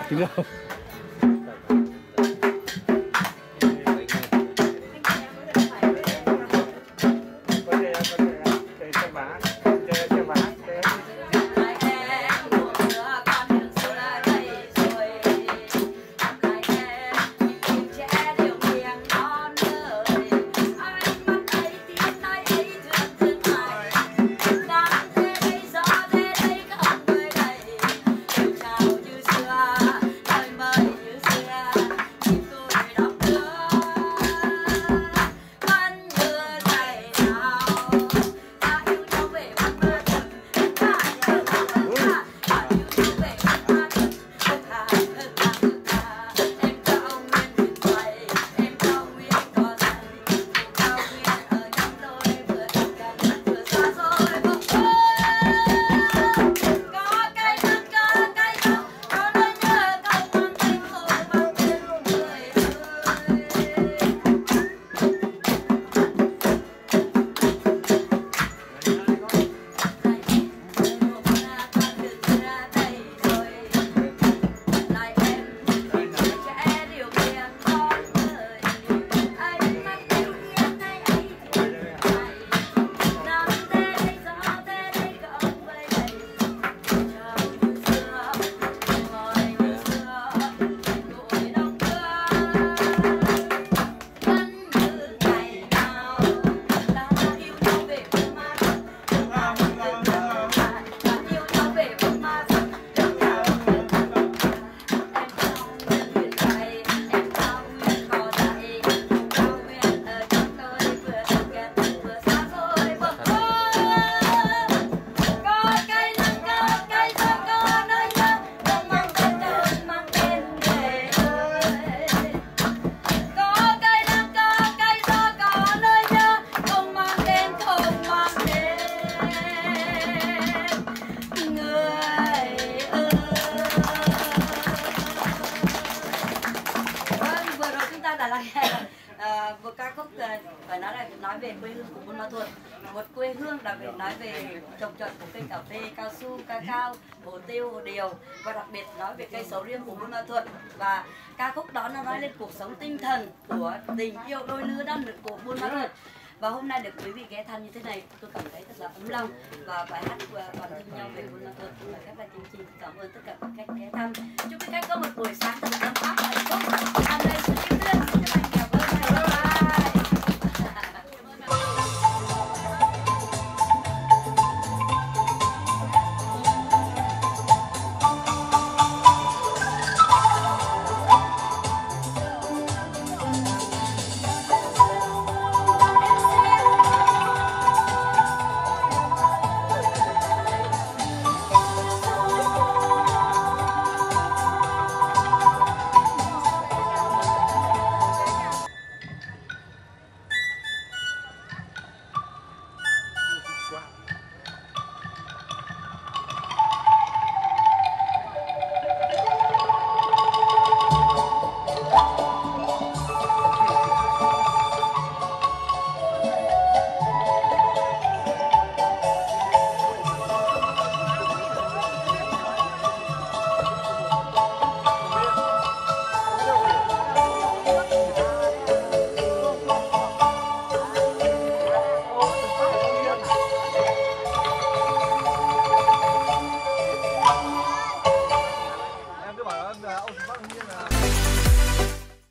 Chính không? Một ca khúc phải nói về quê hương của Buôn Ma Thuột, một quê hương đặc biệt nói về trồng trọt của cây cà phê, cao su, cacao, hồ tiêu, hồ điều và đặc biệt nói về cây sầu riêng của Buôn Ma Thuột. Và ca khúc đó nó nói lên cuộc sống tinh thần của tình yêu đôi lứa đan được của Buôn Ma Thuột. Và hôm nay được quý vị ghé thăm như thế này, tôi cảm thấy thật là ấm lòng và bài hát còn thương nhau về Buôn Ma Thuột là khép lại chương trình. Cảm ơn tất cả các khách ghé thăm. Chúc các khách có một buổi sáng thật là ấm áp và hạnh phúc.